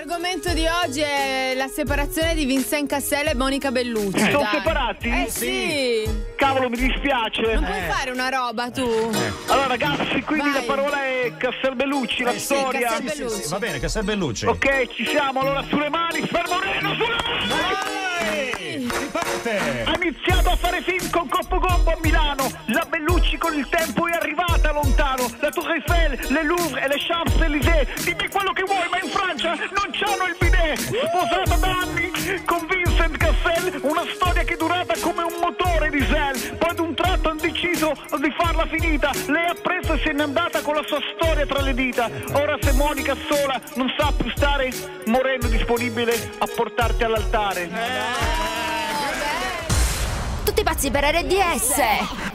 l'argomento di oggi è la separazione di Vincent Cassel e Monica Bellucci. Sono separati? Sì. Cavolo, mi dispiace. Non puoi fare una roba tu? Allora ragazzi, quindi Vai. la parola è Cassel Bellucci, la storia. Cassel Bellucci. Sì, va bene, Cassel Bellucci. Ok, ci siamo, allora sulle mani, Moreno, sulle mani! Vai! Si parte! Ha iniziato a fare film con Coppo Gombo a Milano. La Bellucci con il tempo è arrivata lontano. La Tour Eiffel, le Louvre e le Champs-Élysées. Dimmi quello che vuoi, ma in Francia non c'hanno il bidet. Sposata da anni con Vincent Cassel, una storia che è durata come un motore diesel. Poi ad un tratto hanno deciso di farla finita. Lei ha preso e se n'è andata con la sua storia tra le dita. Ora se Monica sola non sa più stare, Moreno è disponibile a portarti all'altare. Tutti pazzi per RDS.